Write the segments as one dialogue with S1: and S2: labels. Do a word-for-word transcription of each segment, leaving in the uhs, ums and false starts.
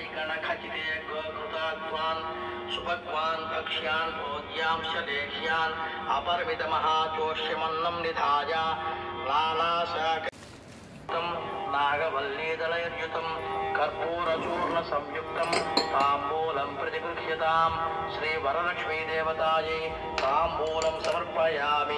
S1: वैगणखचिते गोकृतात्वान् सुभक्वान् भक्ष्यान् भोज्यांश लेह्यान् अपरिमितमहाचोष्यमन्नं निधाय लालाशाकं नागवल्लीदलैर्युतं कर्पूरचूर्णसंयुक्तं ताम्बूलं प्रतिगृह्यतां श्रीवरलक्ष्मीदेवतायै ताम्बूलं समर्पयामि।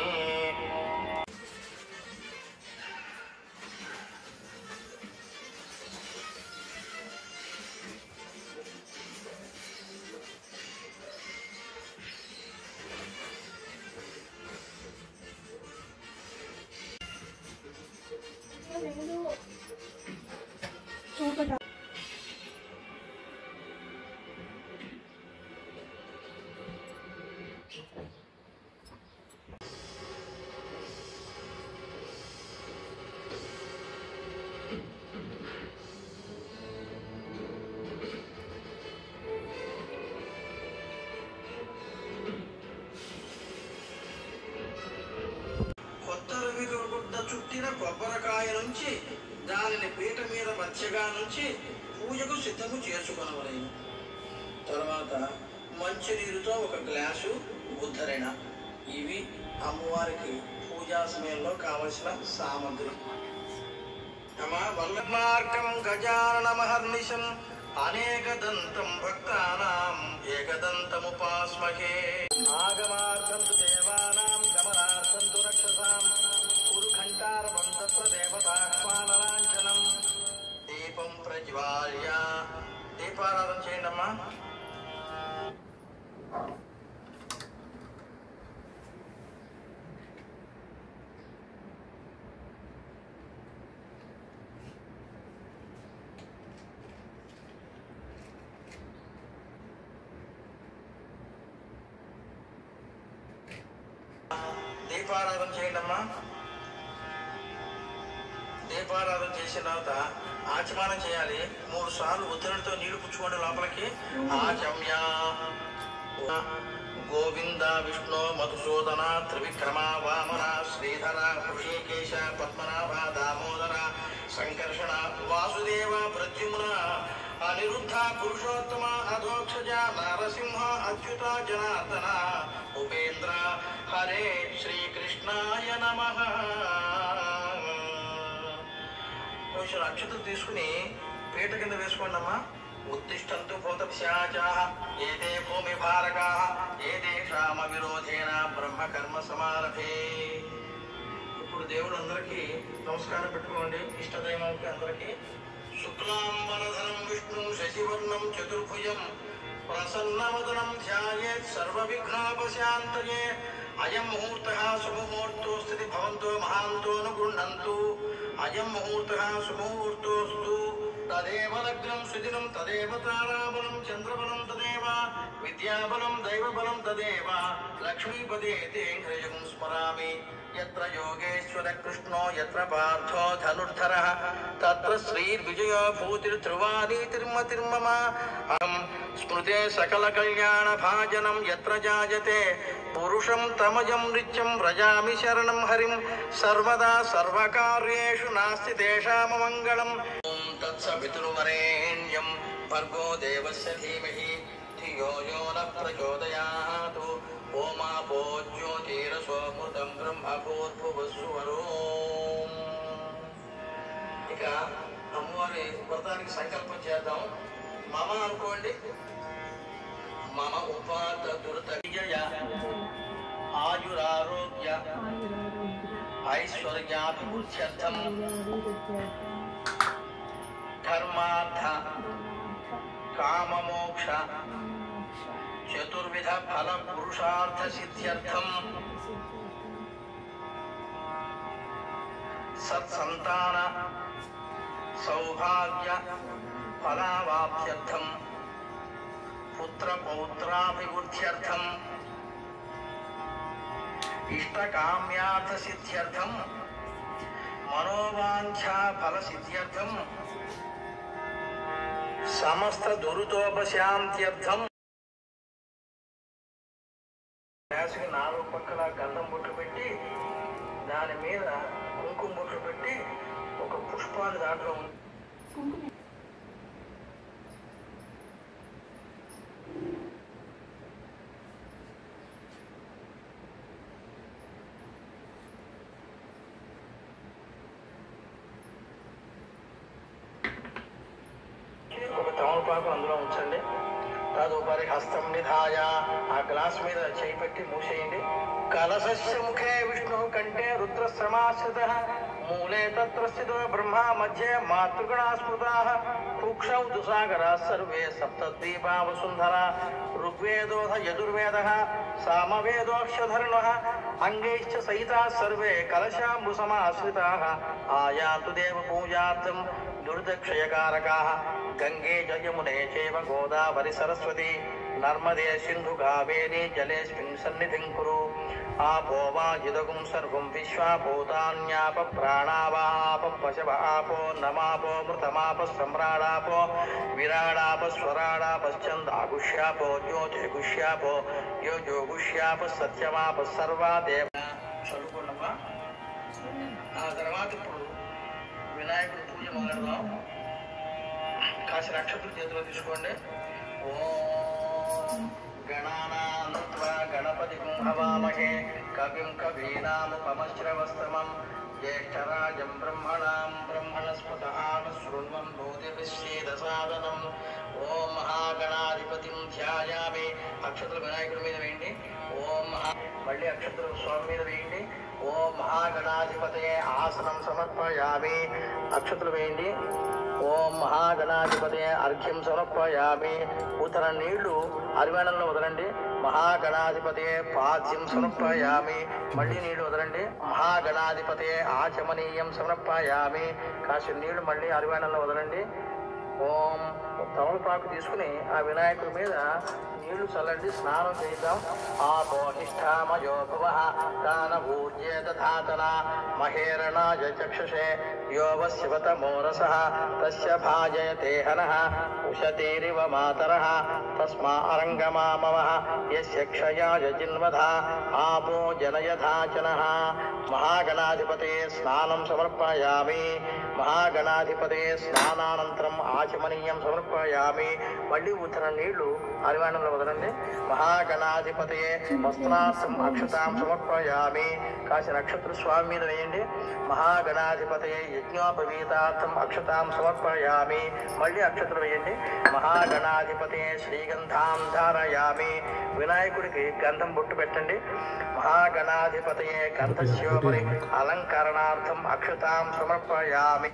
S1: చుట్టిన కొబ్బరికాయ నుంచి దానిని పీట మీద మధ్యగా నుంచి పూజకు సిద్ధము చేసుకొనవలెను. తర్వాత మంచినీరుతో ఒక గ్లాసు ఉద్ధరణ. ఇవి అమ్మవారికి పూజా సమయంలో కావలసిన సామగ్రి. వల్లమార్గం గజాననమహర్నిశం అనేకదంతం భక్తానాం ఏకదంతముపాస్మహే. ఆగమార్థం తు దేవానాం గమనార్థం తు రక్షసాం కురుఘంటారవం తత్ర దేవతాహ్వానలాంఛనం. దీపం ప్రజ్వాల్య దీపారాధన చేయండి అమ్మా. దీపారాధన చేయండి అమ్మా. దీపారాధన చేసిన తర్వాత ఆచమనం చేయాలి. మూడు సార్లు ఉత్తరంతో నీళ్లు పుచ్చుకోండి లోపలికి. ఆచమ్య గోవింద విష్ణు మధుసూదన త్రివిక్రమ వామన శ్రీధర హృషికేశ పద్మనాభ దామోదర సంకర్షణ వాసుదేవ ప్రద్యుమ్న అనిరుద్ధ పురుషోత్తమ అధోక్షజ నరసింహ అచ్యుత జనార్దన ఉపేంద్ర హరే శ్రీకృష్ణాయ నమః. కొంచెం అక్షతలు తీసుకుని పీట కింద వేసుకోండి అమ్మా. ఉత్తిష్టంతు భూతస్యాచాః ఏతే భూమి భారకాః ఏతేషామ విరోధేన బ్రహ్మకర్మ సమారభే. ఇప్పుడు దేవుడు అందరికీ నమస్కారం పెట్టుకోండి. ఇష్టదైవానికి అందరికీ. శుక్లాంబరధరం విష్ణు శశివర్ణం చతుర్భుజం ప్రసన్నవదనం ధ్యాయేత్ సర్వవిఘ్నోపశాంతయే. అయం ముహూర్తః సుముహూర్తోస్తి భవంతో మహాంతోను గృహ్ణంతు. అయం ముహూర్తః సుముహూర్తోస్తు. తదేవ లగ్నం సుదినం తదేవ తారాబలం చంద్రబలం తదేవ విద్యాబలం దైవబలం తదేవ లక్ష్మీపదే తేంఘ్రజం స్మరామి. యత్ర యోగేశ్వర కృష్ణో యత్ర పార్థో ధనుర్ధరః తత్ర శ్రీర్విజయో భూతిర్ధ్రువానీతిర్మతిర్మమ. అహం స్మృతే సకల కళ్యాణ భాజనం యత్ర జాయతే పురుషం తమజం నిత్యం వ్రజామి శరణం హరిం. సర్వదా సర్వకార్యేషు నాస్తి తేషామమంగళం. ఓం తత్సవితుర్వరేణ్యం భర్గో దేవస్య ధీమహి ధియో యో న ప్రచోదయాత్. ఓమాపో జ్యోతిరసోమృతం బ్రహ్మభూర్భువస్సువరోం. ఇక అమ్మవారి వ్రతానికి సంకల్పం చేద్దాం. మమ అనుకోండి. మమ ఉపాత దురత విజయ ఆయురారోగ్య ఐశ్వర్యాభివృద్ధ్యర్థం ధర్మార్థ కామమోక్ష చతుర్విధ ఫల పురుషార్థ సిద్ధ్యర్థం సత్సంతాన సౌభాగ్య ఫలావాప్త్యర్థం పుత్ర పౌత్రాభివృద్ధ్యర్థం ఇష్టకామ్యార్థ సిద్ధ్యర్థం మనోవాంఛా ఫల సిద్ధ్యర్థం సమస్త దురితోపశాంత్యర్థం. గ్యాస్కి నాలుగు పక్కల గంధం బొట్లు పెట్టి దాని మీద కుంకుమ బొట్లు పెట్టి ఒక పుష్పాన్ని దాంట్లో తమలపాకు అందులో ఉంచండి. తదుపరి హస్తం నిధాయ ఆ గ్లాస్ మీద చేయి పెట్టి మూసేయండి. కలశస్య ముఖే విష్ణు కంటే రుద్రశ్రమాశ్రిత మూలే తత్ర స్థితో బ్రహ్మ మధ్యే మాతృగణా స్మృతా కుక్షౌ దుసాగరా సర్వే సప్తద్వీపా వసుంధరా ఋగ్వేదోధ యజుర్వేద సామవేదోక్షధర్ణః అంగైశ్చ సహితా సర్వే కలశాంబు సమాశ్రితాః ఆయాంతు దేవ పూజార్థం దుర్దక్షయకారకాః గంగే జయమునే చైవ గోదావరి సరస్వతి నర్మదే సింధు కావేరీ జలేస్మిన్ సన్నిధిం కురు. ఆపో వాజిదగుం సర్వం విశ్వాభూతాన్యాప ప్రాణావాప పశవ ఆపో నమాపో మృతమాప సమ్రాడాపో విరాడాప స్వరాడాపశ్చందాగుష్యాపో జ్యోతిగుష్యాపో యోజోగుష్యాప సత్యమాప సర్వా దేవ చదువుకున్నమ్మా. ఆ తర్వాత ఇప్పుడు వినాయకుడి పూజ మొదలెడదాం. కాసిన నక్షత్రం చేతిలో తీసుకోండి. ఓం గణానాన్త్వా గణపతిం హవామహే కవిం కవీనాముపమశ్రవస్తమం జ్యేష్ఠరాజం బ్రహ్మణాం బ్రహ్మణస్పత శృణ్వన్నోతిభిశ్చేదసాదనం. ఓం మహాగణాధిపతిం ధ్యాయామి. అక్షత్రులు వినాయకుడి మీద వేయండి. ఓం మహా మళ్ళీ అక్షత్రులు స్వామి మీద వేయండి. ఓం మహాగణాధిపతయే ఆసనం సమర్పయామి. అక్షత్రులు వేయండి. ఓం మహాగణాధిపతయే అర్ఘ్యం సమర్పయామి. ఉత్తర నీళ్లు అరివేణంలో వదలండి. మహాగణాధిపతయే పాద్యం సమర్పయామి. మళ్ళీ నీళ్లు వదలండి. మహాగణాధిపతయే ఆచమనీయం సమర్పయామి. కాసి నీళ్లు మళ్ళీ అరివేణంలో వదలండి. ఓం తమలపాకు తీసుకుని ఆ వినాయకుడి మీద నీళ్లు చల్లండి. స్నానం చేద్దాం. ఆపో నిష్ఠామయో భువః దానభూజ్యేతధాతన మహేరణాయ చక్షుషే యోవశివతమో రసః తస్య భాజయతే హనః ఉషతీరివ మాతరః తస్మా అరంగమామవః యస్య క్షయాయ జిన్వధ ఆపో జనయధాచనః. మహాగణాధిపతయే స్నానం సమర్పయామి. మహాగణాధిపతయే స్నానానంతరం ఆచమనీయం సమర్పయామి. మళ్ళీ ఉత్తర నీళ్లు అరివాణంలో వదలండి. మహాగణాధిపతయే వస్త్రాసం అక్షతాం సమర్పయామి. కాసి నక్షత్ర స్వామి మీద వేయండి. మహాగణాధిపతయే యజ్ఞోపవీతార్థం అక్షతాం సమర్పయామి. మళ్ళీ అక్షత్రం వేయండి. మహాగణాధిపతయే శ్రీగంధాం ధారయామి. వినాయకుడికి గంధం బొట్టు పెట్టండి. మహాగణాధిపతయే గంధస్యోపరి అలంకరణార్థం అక్షతాం సమర్పయామి.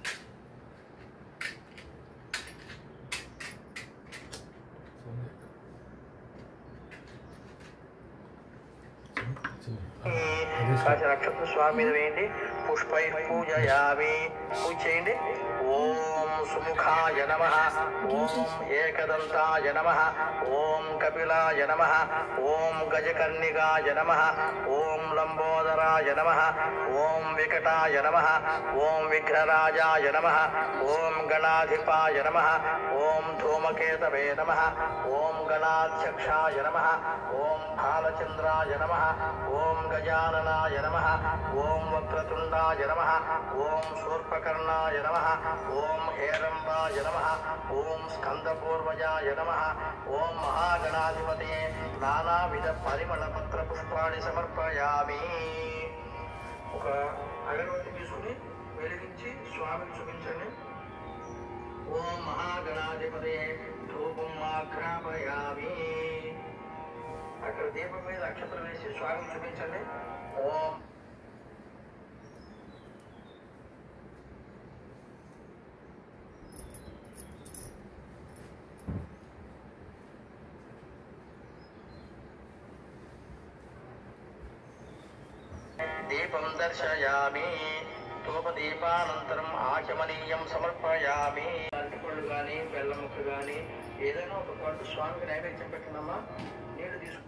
S1: కాసి నక్షత్ర స్వామి మీద వేయండి. పుష్పై పూజయామి. పూజ చేయండి. ఓం సుముఖాయ నమః. ఓం ఏకదంతాయ నమః. ఓం కపిలాయ నమః. ఓం గజకర్ణికాయ నమః. ఓం లంబోదరాయ నమః. ఓం వికటాయ నమః. ఓం విఘ్నరాజాయ నమః. ఓం గణాధిపాయ నమః. ఓం ధూమకేతవే నమః. ఓం గణాధ్యక్షాయ నమః. ఓం బాలచంద్రాయ నమః. ఓం గజాననాయ నమః. ఓం వక్రతుండాయ నమః. ఓం శూర్పకర్ణాయ నమః. ఓం హేరంబాయ నమః. ఓం స్కందపూర్వజాయ నమః. ఓం మహాగణాధిపతయే నానావిధ పరిమళ పత్ర పుష్పాణి సమర్పయామి. ఒక అగరబత్తి తీసుకుని వెలిగించి స్వామికి చూపించండి. ఓం మహాగణాధిపతయే ధూపం ఆఘ్రాపయామి. అక్కడ దీపం మీద అక్షత్రం వేసి స్వామికి చూపించండి. ఓం దీపం దర్శయామి. ధూపదీపానంతరం ఆచమనీయం సమర్పయామి. అరటిపళ్ళు కానీ బెల్లం ముక్క కానీ ఏదైనా ఒక పండు స్వామికి నైవేద్యం పెట్టినమ్మా. నీళ్ళు తీసుకు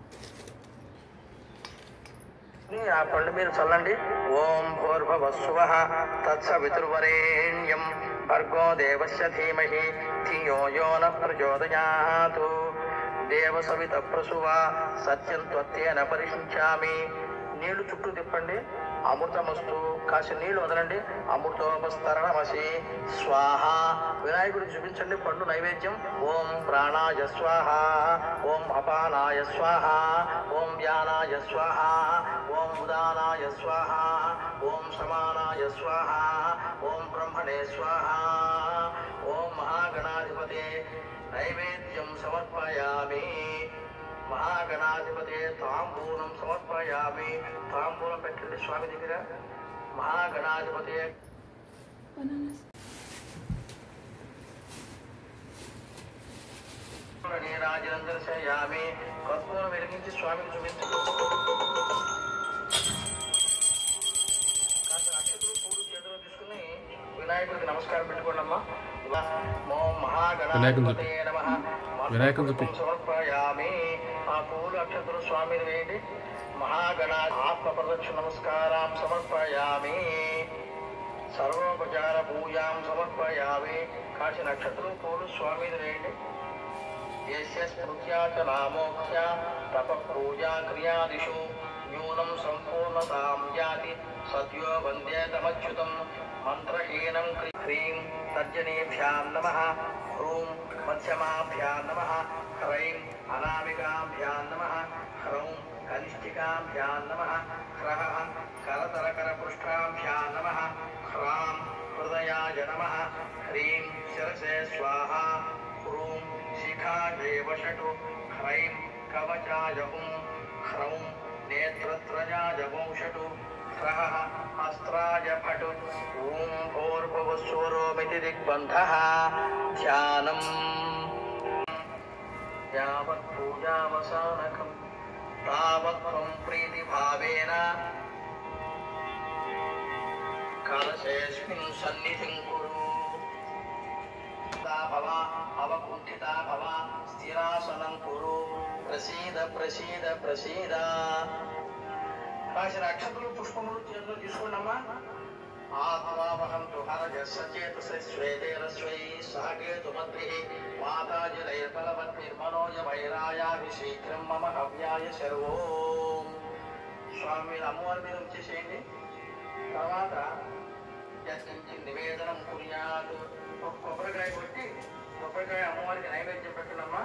S1: ఆ పండు మీరు చల్లండి. ఓం భూర్భువస్సువః తత్సవితుర్వరేణ్యం భర్గో దేవస్య ధీమహి ధియో యో న ప్రచోదయాత్. దేవసవిత ప్రసువ సత్యం త్వత్తేన పరిశించామి. నీళ్లు చుట్టూ తిప్పండి. అమృతమస్తు. కాసి నీళ్లు వదలండి. అమృతోపస్తరణమసి స్వాహ. వినాయకుడికి చూపించండి పండు నైవేద్యం. ఓం ప్రాణాయ స్వాహ. ఓం అపానాయ స్వాహ. ఓం వ్యానాయ స్వాహ. ఓం ఉదానాయ స్వాహ. ఓం సమానాయ స్వాహ. ఓం బ్రహ్మణే స్వాహ. ఓం మహాగణాధిపతే నైవేద్యం సమర్పయామి. మహాగణాధిపతే తాంబూలం సమర్పయామి. తాంబూలం పెట్టండి స్వామి దగ్గర. మహాగణాధిపతే నీరాజనం దర్శయామి. కర్పూరం వెలిగించి స్వామికి చూపించు. నక్షత్రం పూలు చేతిలో తీసుకుని వినాయకుడికి నమస్కారం పెట్టుకోండమ్మా. మహాగణాధిపతే నమః సమర్పయామి. ఆ పూలు అక్షతులు స్వామిని వేయండి. మహాగణా ఆత్మ ప్రదక్షిణ నమస్కారం సమర్పయామి. సర్వోపచార పూజాం సమర్పయామి. కాశీ నక్షత్రం పూలు స్వామిని వేయండి. యస్య స్మృత్యా చ నామోక్ష్య తప పూజా క్రియాదిషు న్యూనం సంపూర్ణతాం యాతి సద్యో వందేతమచ్యుతం. మంత్రహీనం హ్రీం తర్జనేభ్యాం నమః. హ్రూం మధ్యమాభ్యాం నమః. హ్రైం అనామికాభ్యాం నమః. హ్రౌం కనిష్ఠికాభ్యాం నమః. హ్రః కరతరకరపృష్ఠాభ్యాం నమః. హ్రాం హృదయాయ నమః. హ్రీం శిరసే స్వాహా. హ్రూం శిఖాయే వషటు. హ్రైం కవచాయ హుం. హ్రౌం నేత్రత్రయాయ వంషటు. హ్రః అస్త్రాయ ఫటు. ఓం భూర్భువస్సువరోమితి దిగ్బంధః. ధ్యానం యావత్ పూజావసానకం తావత్ త్వం ప్రీతిభావేన కలశేస్మిన్ సన్నిధిం కురు. భవ అవకుంఠితా భవ స్థిరాసనం కురు. ప్రసీద ప్రసీద ప్రసీద. కాసిన అక్షతులు పుష్పములు చేతులు తీసుకోండమ్మా. ఆత్మావహంతు హరజస్సచేతస్వేతేరస్వై సాగేతుమద్భిః మాతాజలైర్బలవద్భిర్మనోజవైరాయాభిషేక్రం మమ హవ్యాయ శర్వోం. స్వామి మీద అమ్మవారి మీద వచ్చేసేయండి. తర్వాత యత్కించిత్ నివేదనం కుర్యాత్. ఒక కొబ్బరికాయ కొట్టి కొబ్బరికాయ అమ్మవారికి నైవేద్యం పెట్టనమ్మా.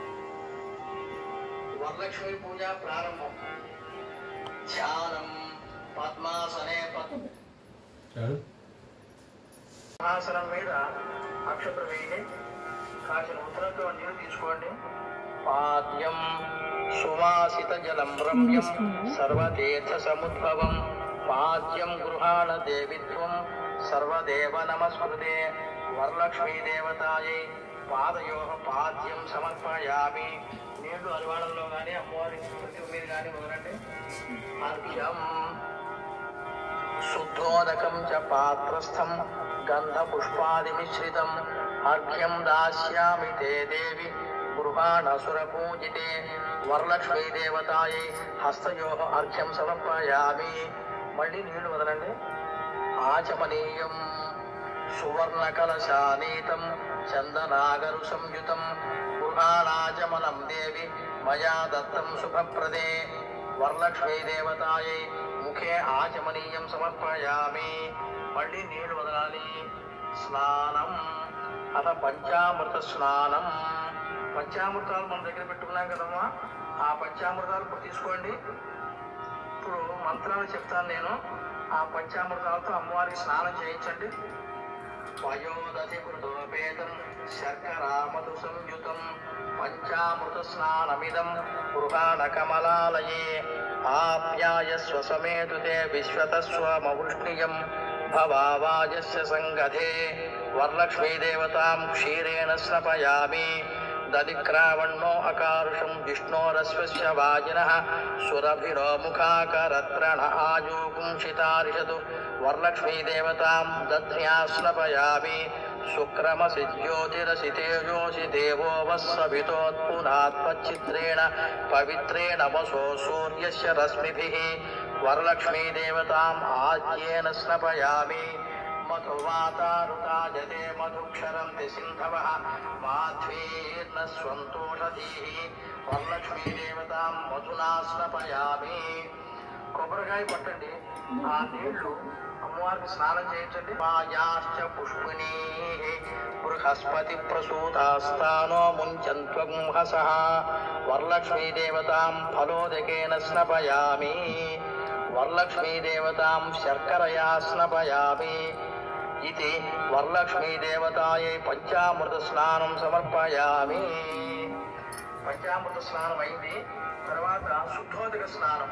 S1: వరలక్ష్మి పూజ ప్రారంభం. ధ్యానం పద్మాసనే పద్మాసనం మీద అక్షత్రం వేయండి. కాసిన ఉత్తరంతో నీరు తీసుకోండి. పాద్యం సువాసిత జలం రమ్యం సర్వతీర్థ సముద్భవం. పాద్యం గృహాణ దేవిత్వం సర్వదేవ నమస్కృతే. వరలక్ష్మీ దేవతాయై పాదయోః పాద్యం సమర్పయామి. నీళ్లు అరివాళంలో కానీ అమ్మవారి ప్రతి మీరు కానీ మొదలండి. అర్ఘ్యం శుద్ధోదకం చ పాత్రస్థం గంధ పుష్పాది మిశ్రితం. అర్ఘ్యం దాస్యామి తే దేవి గృహాణసుర పూజితే. వరలక్ష్మీ దేవతాయై హస్తయోః అర్ఘ్యం సమర్పయామి. మళ్ళీ నీళ్లు వదలండి. ఆచమనీయం సువర్ణ కలశానీతం చందనాగరు సంయుతం. గృహాణాచమనం దేవి మయా దత్తం శుభప్రదే. వరలక్ష్మీ దేవతాయై ముఖే ఆచమనీయం సమర్పయామి. మళ్ళీ నీళ్లు వదలాలి. స్నానం అత పంచామృత స్నానం. పంచామృతాలు మన దగ్గర పెట్టుకున్నాం కదమ్మా. ఆ పంచామృతాలు ఇప్పుడు తీసుకోండి. ఇప్పుడు మంత్రాలు చెప్తాను నేను. ఆ పంచామృతాలతో అమ్మవారికి స్నానం చేయించండి. వయోదధి కృతోపేతం శర్కరామధు సంయుతం. పంచామృత స్నానమిదం గృహాణ కమలాలయే. ఆప్యాయస్వ సమేతుతే విశ్వతస్వమవృష్ణియం భవావాజస్య సంగధే. వరలక్ష్మీ దేవతాం క్షీరేణ స్నపయామి. దదిక్రావణ్ణో అకారుషం విష్ణోరస్వస్య వాజినః సురభిరో ముఖాకరత్రణ ఆజోగుంషితారిషతు. వరలక్ష్మీ దేవతాం దధ్న్యా స్నపయామి. శుక్రమసి జ్యోతిరసి తేజోసి దేవో వస్సవితోత్పునాత్మచ్చిత్రేణ పవిత్రేణ వసో సూర్యస్య రశ్మిభిః. వరలక్ష్మీ దేవతాం ఆజ్యేన స్నపయామి. మధువాతారుతాజతే మధుక్షరంతి సింధవః మాధ్వీర్న స్వంతోషధీః. వరలక్ష్మీ దేవతాం మధునా స్నపయామి. కొబ్బరికాయ పట్టండి. ఆ నీళ్లు అమ్మవారికి స్నానం చేయించండి. మాయాశ్చ పుష్పిణీ బృహస్పతి ప్రసూతాస్తానో ముంచంత్వగుంహసః. వరలక్ష్మీ దేవతాం ఫలోదకేన స్నపయామి. వరలక్ష్మీ దేవతాం శర్కరయా స్నపయామి. ఇది వరలక్ష్మీ దేవతాయై పంచామృత స్నానం సమర్పయామి. పంచామృత స్నానం అయింది. తర్వాత శుద్ధోదక స్నానం.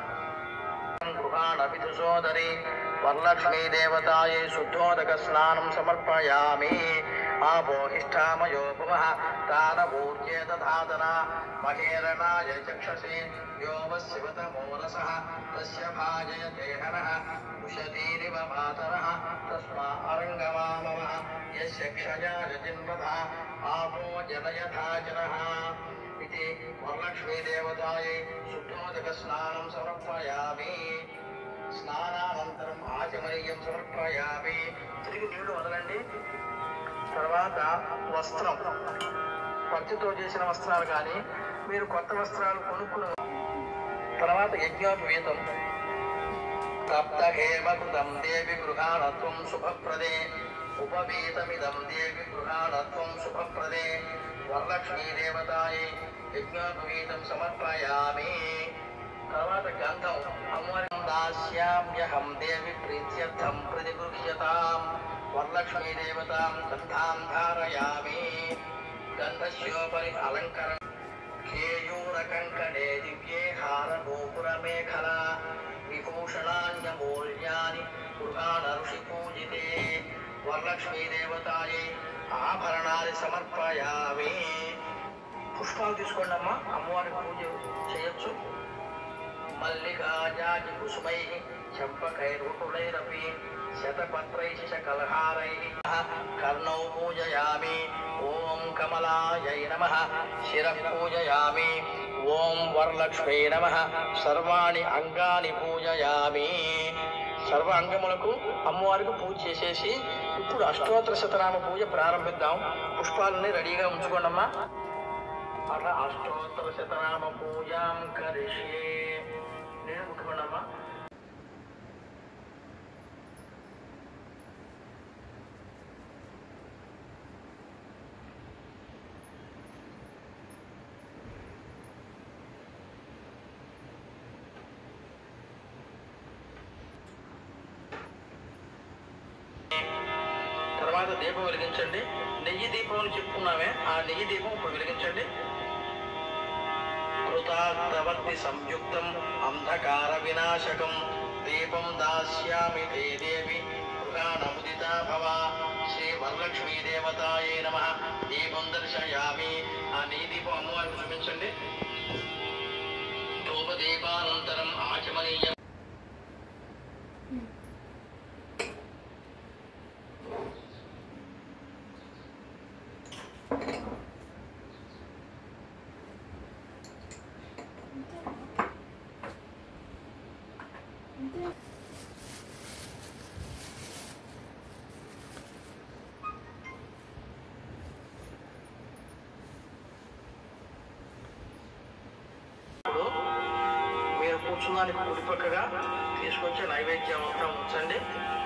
S1: గృహాణపి సోదరి వరలక్ష్మీ దేవతాయై శుద్ధోదక స్నానం సమర్పయామి. ఆపోహిష్టామయో భువః తానభూర్యే దధాతన మహేరణాయ చక్షసే యోవశివతమో రసః తస్య భాజయతే హనః ఉషతీరివ మాతరః తస్మా అరంగమామవః యస్య క్షయాయ జిన్వతః ఆపో జనయథా జనః. ఇది వరలక్ష్మీ దేవతాయై శుద్ధోదక స్నానం సమర్పయామి. స్నానానంతరం ఆచమనీయం సమర్పయామి. తిరిగి నీళ్లు వదలండి. తర్వాత వస్త్రం, పత్తితో చేసిన వస్త్రాలు కానీ మీరు కొత్త వస్త్రాలు కొనుక్కుని. తర్వాత యజ్ఞోపవీతం. తప్త హేమకృతం దేవి గృహాణత్వం శుభప్రదే ఉపవీతమిదం దేవి గృహాణత్వం శుభప్రదే వరలక్ష్మీ దేవతాయై యజ్ఞోపవీతం సమర్పయామి. తర్వాత గంధం. అమ్మవారి దాస్యామ్యహం దేవి ప్రీత్యర్థం ప్రతిగృహ్యతాం వరలక్ష్మీ దేవతాం గంధాం ధారయామి. గంధస్యోపరి అలంకరణ. కేయూరకంకణే దివ్యే హారగోపురమేఖలా విభూషణాన్యమూల్యాని గృహాణ ఋషి పూజితే వరలక్ష్మీ దేవతాయై ఆభరణాన్ని సమర్పయామి. పుష్పాలు తీసుకోండి అమ్మా, అమ్మవారికి పూజ చేయొచ్చు. మల్లికాజాజి కుసుమై చంపకైర్వకులైరపి శతపత్రైః కలహారైః కర్ణౌ పూజయామి. ఓం కమలాయై నమః శిరః పూజయామి. ఓం వరలక్ష్మీ నమః సర్వాణి అంగాని పూజయామి. సర్వ అంగములకు అమ్మవారికి పూజ చేసేసి ఇప్పుడు అష్టోత్తర శతనామ పూజ ప్రారంభిద్దాం. పుష్పాలని రెడీగా ఉంచుకోండమ్మా. అట్లా అష్టోత్తర శతనామ పూజాం కరిష్యే. నేను ముట్టుకోండమ్మా. తర్వాత దీపం వెలిగించండి. నెయ్యి దీపం అని చెప్పుకున్నామే, ఆ నెయ్యి దీపం ఇప్పుడు వెలిగించండి. కృతార్థవర్తి సంయుక్తం అంధకార వినాశకం దీపం దాస్యామి తే దేవి గృహాణముదితా భవ. శ్రీ వరలక్ష్మీ దేవతాయై నమః. దీపం దర్శయామి. ఆ నెయ్యి దీపం అమ్మవారికి చూపించండి. ధూపదీపానంతరం ఆచమనీయం. మీరు కూర్చున్నానికి కుడిపక్కగా తీసుకొచ్చే నైవేద్యం అంతా ఉంచండి.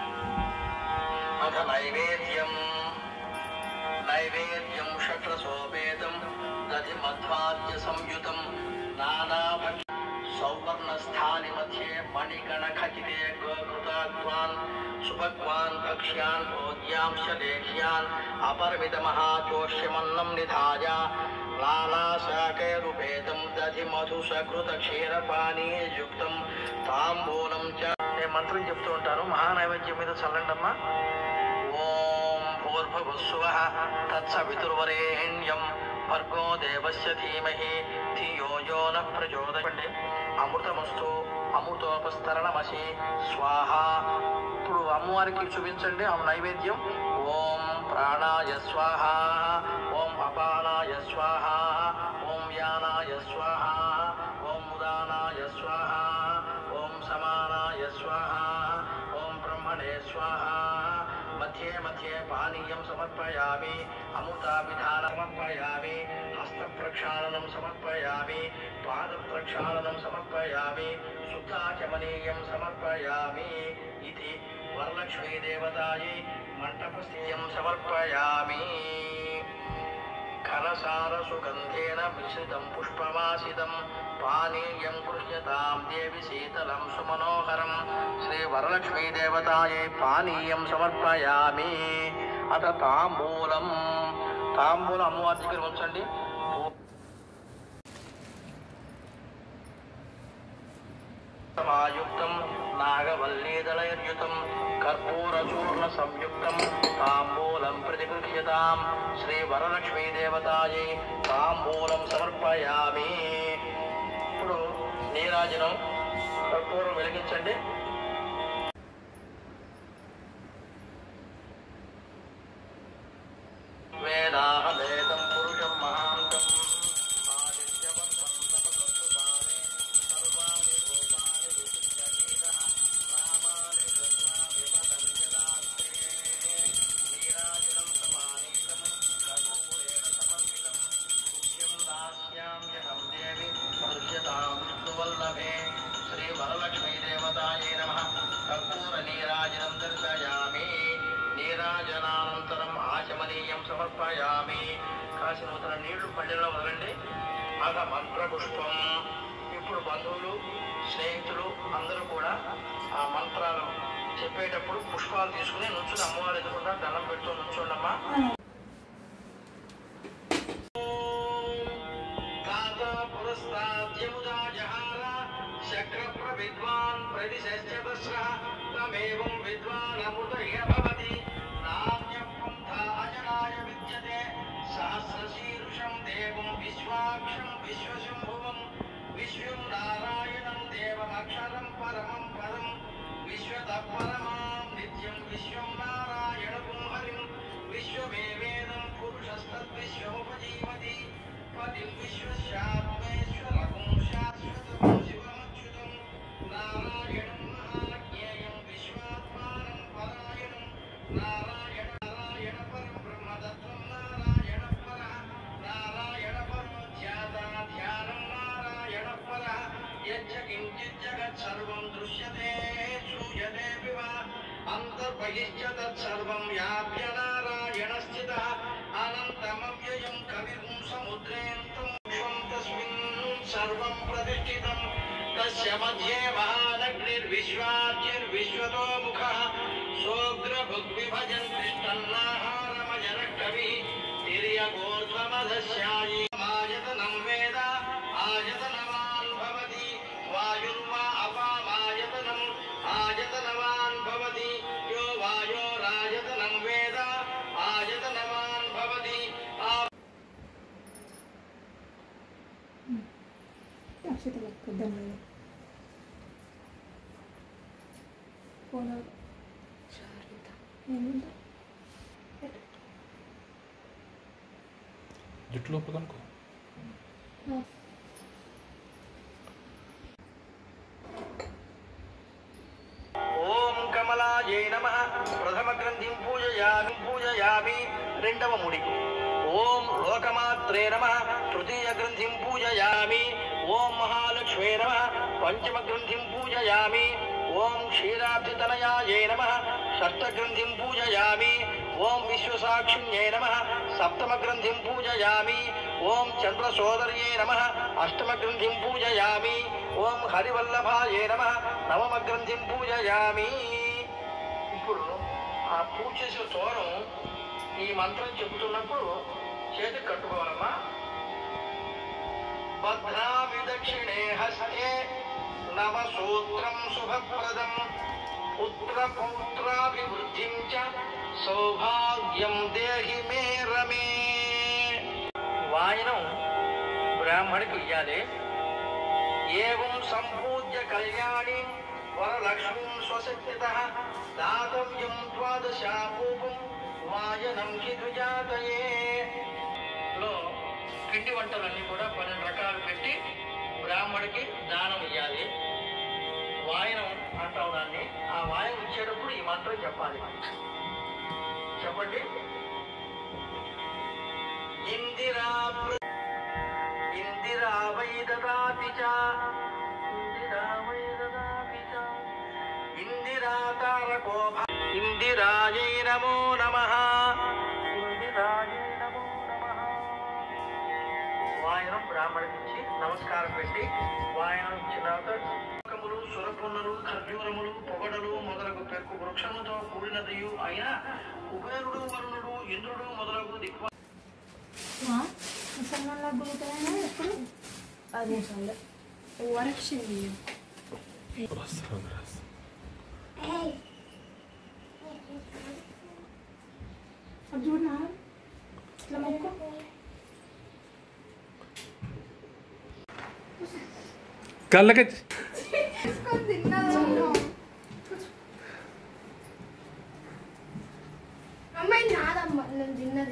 S1: అథ నైవేద్యం. నైవేద్యం షట్రసోపేతం దధి మధ్వాద్య సంయుతం నానాభక్ష సౌవర్ణస్థాని మధ్యే మణిగణ ఖచితే గోకృతాత్వాన్ సుభగ్వాన్ భక్ష్యాన్ భోజ్యాంశ లేఖ్యాన్ అపరిమిత మహాచోష్యమన్నం నిధాయ నానాశాకైరుపేతం దధి మధు సకృత క్షీరపానీయుక్తం తాంబూలం చ. నేను మంత్రం చెప్తూ ఉంటాను, మహానైవేద్యం మీద చల్లండమ్మా. ఓం భూర్భువస్సువః తత్సవితుర్వరేణ్యం భర్గో దేవస్య ధీమహి ధియో యో న ప్రచోదయండి. అమృతమస్తు అమృతోపస్తరణమసి స్వాహ. ఇప్పుడు అమ్మవారికి చూపించండి ఆ నైవేద్యం. ఓం ప్రాణాయ స్వాహ, ఓం అపానాయ స్వాహ, ఓం యానాయ స్వాహ, ఓం ఉదానాయ స్వాహ, ఓం సమానాయ స్వాహ, ఓం బ్రహ్మణే స్వాహ. మధ్యే మధ్యే పానీయం సమర్పయామి. అమృతాభిధాన సమర్పయామి. హస్త ప్రక్షాళనం సమర్పయామి. పాద ప్రక్షాళనం సమర్పయామి. శుద్ధాచమనీయం సమర్పయామి. ఇది వరలక్ష్మీ దేవతాయై మంటపస్థియం సమర్పయామి. ఘనసార సుగంధేన మిశ్రితం పుష్పవాసితం పానీయం కృష్యతాం దేవి శీతలం సుమనోహరం శ్రీ వరలక్ష్మీ దేవతాయై పానీయం సమర్పయామి. అత తాంబూలం తాంబూలం అమ్మవారి దగ్గర ఉంచండి. సమాయుక్తం నాగవల్లీదళయుతం కర్పూరచూర్ణ సంయుక్తం తాంబూలం ప్రతిగృహ్యతాం శ్రీ వరలక్ష్మీ దేవతాయై తాంబూలం సమర్పయామి. ఇప్పుడు నీరాజనం కర్పూరం వెలిగించండి. వేదాహవేదం పురుషం మహాంతం శ్రీ వరలక్ష్మీ దేవతాయై నమః. కర్పూర నీరాజనం దర్శయామి. నీరాజనానంతరం ఆచమనీయం సమర్పయామి. కాసి నూతన నీళ్లు పళ్ళెల్లో వదలండి. అగ మంత్ర పుష్పం. ఇప్పుడు బంధువులు స్నేహితులు అందరూ కూడా ఆ మంత్రాలు చెప్పేటప్పుడు పుష్పాలు తీసుకుని నుంచుని అమ్మవారు ఎదుగుండా దండం పెడుతూ నుంచోండమ్మా. చక్ర విద్వాన్ ప్రతిశస్యతస్రమేవం విద్వాన్ అమృతయ భవతి నాణ్యం పంథాజనాయ విద్యతే సహస్రశీర్షం దేవం విశ్వాక్షం విశ్వశంభువం విశ్వం నారాయణం దేవమక్షరం పరమం పదం విశ్వతః పరమాం నిత్యం విశ్వం నారాయణం హరిం విశ్వమేవేదం పురుషస్తద్విశ్వముపజీవతి పతిం విశ్వస్యాత్మేశ్వరకం శాశ్వతం శివమచ్యుతం నారాయణం మహాజ్ఞేయం విశ్వాత్మానం పరాయణం నారాయణ నారాయణ పరం బ్రహ్మతత్వం నారాయణ పర నారాయణ పరో ధ్యాత ధ్యానం నారాయణ పర యచ్చ కించిత్ జగత్ సర్వం దృశ్యతే శ్రూయతే వివ అంతర్బహిశ్చ తత్సర్వం వ్యాప్య నారాయణ స్థితః అనంతమవ్యయం కవిగుం సముద్రేంతం తస్మిన్ సర్వం ప్రతిష్ఠితం తస్య మధ్యే మహానగ్నిర్విశ్వాద్యుర్విశ్వతో ముఖః సోగ్రభుగ్విభజన్ కృష్ణన్నాహారమజన కవిః తిర్యగోర్ధ్వమధస్యాయి మాయతనం వేద ఆయతనవాన్ భవతి వాయుర్వా అపామాయతనం ఆయతనవాన్ భవతి యో వాయోరాయతనం వేద ఆయతనవాన్ భవతి.
S2: జుట్టులో పదనుకో.
S1: ఓం కమలాయై నమః. ప్రథమ గ్రంథిం పూజయామి పూజయామి రెండవ ముడి. ఓం లోకమాత్రే నమః. తృతీయ గ్రంథిం పూజయామి. ఓం మహాలక్ష్మే నమః. పంచమ గ్రంథిం పూజయామి. ఓం క్షీరాబ్ధితనయాయై నమః. షష్ఠ గ్రంథిం పూజయామి. ఓం విశ్వసాక్షిణ్యై నమః. సప్తమ గ్రంథిం పూజయామి. ఓం చంద్రసోదర్యై నమః. అష్టమ గ్రంథిం పూజయామి. ఓం హరివల్లభాయై నమః. నవమ గ్రంథిం పూజయామి. ఇప్పుడు ఆ పూజ చేసే తోరం ఈ మంత్రం చెబుతున్నప్పుడు చేతి కట్టుకోవాలమ్మా. భద్రామి దక్షిణే హస్తే నవ సూత్రం శుభప్రదం పుత్ర పౌత్రాభివృద్ధిం చ సౌభాగ్యం దేహి మే రమే. వాయనం బ్రాహ్మణికి ఇయ్యాలి. ఏవం సంపూజ్య కళ్యాణి వరలక్ష్మీం స్వశక్తితః దాతవ్యం ద్వాదశాపూపం వాయనం హి ద్విజాతయే. లో పిండి వంటలన్నీ కూడా పన్నెండు రకాలు పెట్టి బ్రాహ్మడికి దానం ఇవ్వాలి. వాయనం అంటాం దాన్ని. ఆ వాయనం ఇచ్చేటప్పుడు ఈ మంత్రం చెప్పాలి. చెప్పండి. ఇందిరా ఇందిరా వై దదాతి చ ఇందిరా వై దదాతి చ ఇందిరా తారకో ఇందిరాయై నమో నమః. ఇందిరాయై నమో నమః. బ్రాహ్మణికి ఇచ్చి నమస్కారం పెట్టి వాయనం ఇచ్చిన తర్వాత సురపున్నలు ఖర్జూరములు పొగడలు మొదలగు పెక్కు వృక్షముతో కూడినదియు అయినా కుబేరుడు వరుణుడు ఇంద్రుడు మొదలగు దిక్వ
S2: ఎప్పుడు పది నిమిషాలు వరక్షింది చూడనా ఇట్లా మొక్కు
S3: కళ్ళకి
S2: అమ్మాయి నాదమ్మ నేను తిన్నది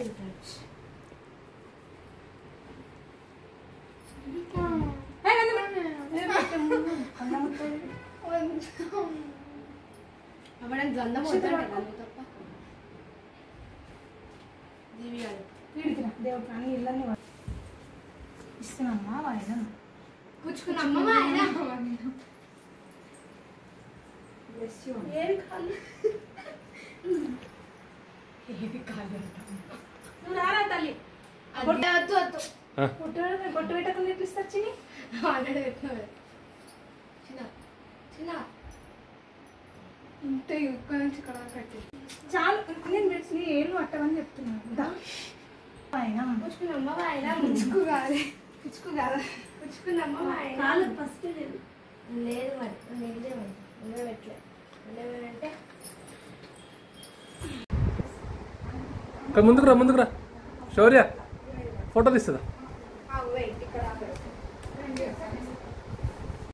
S2: అవ్వడానికి గంధం తప్ప దివ్యాలు వీడికిరా దేవుడు అన్ని ఇళ్ళని ఇస్తున్నామ్మా ఆయన పుచ్చుకున్నమ్మా ఆయన ఏది కాదు ఏది కాదు నువ్వు రారా తల్లి వద్దు వద్దు పొట్టు పొట్టు పెట్టకుండా ఎట్లిస్తా చిని ఆల్రెడీ పెట్టినా చిన్న చిన్న ఇంత ఇక్కడ నుంచి ఇక్కడ కట్టి చాలు నేను పెట్టి ఏళ్ళు పట్టమని చెప్తున్నాను ఆయన పుచ్చుకున్నమ్మ ఆయన పుచ్చుకు కాదు పుచ్చుకు కాదు పుచ్చుకున్నమ్మ ఆయన కాదు ఫస్ట్ లేదు లేదు మరి నెగిలే మరి ఉండే పెట్టలే ఉండేమంటే
S3: ముందుకు రా ముందుకు రా శౌర్య ఫోటో తీస్తుందా
S2: ఇక్కడ